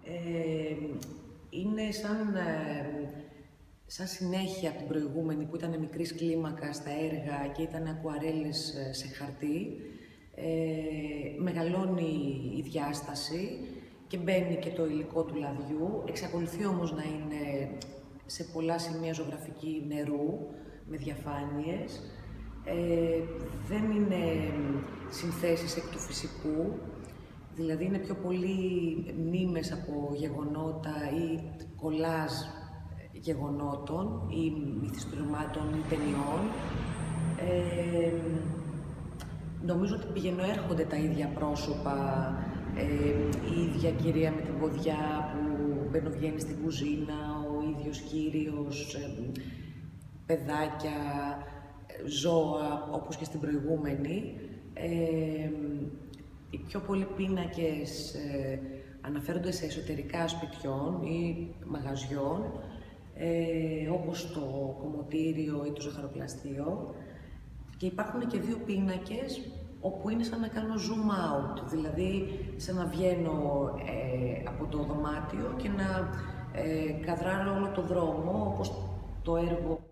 Είναι σαν συνέχεια από την προηγούμενη που ήταν μικρής κλίμακας τα έργα και ήταν ακουαρέλες σε χαρτί. Μεγαλώνει η διάσταση και μπαίνει και το υλικό του λαδιού. Εξακολουθεί όμως να είναι σε πολλά σημεία ζωγραφική νερού, με διαφάνειες. Δεν είναι συνθέσεις εκ του φυσικού, δηλαδή είναι πιο πολύ μνήμες από γεγονότα ή κολάζ γεγονότων ή μυθιστορημάτων ή ταινιών. Νομίζω ότι πηγαινοέρχονται τα ίδια πρόσωπα, η ίδια κυρία με την ποδιά που μπαινοβγαίνει στην κουζίνα, ο ίδιος κύριος, παιδάκια, ζώα, όπως και στην προηγούμενη. Οι πιο πολλοί πίνακες αναφέρονται σε εσωτερικά σπιτιών ή μαγαζιών, όπως το κομμωτήριο ή το ζαχαροπλαστείο. Και υπάρχουν και δύο πίνακες όπου είναι σαν να κάνω zoom out, δηλαδή σαν να βγαίνω από το δωμάτιο και να καδράρω όλο το δρόμο, όπως το έργο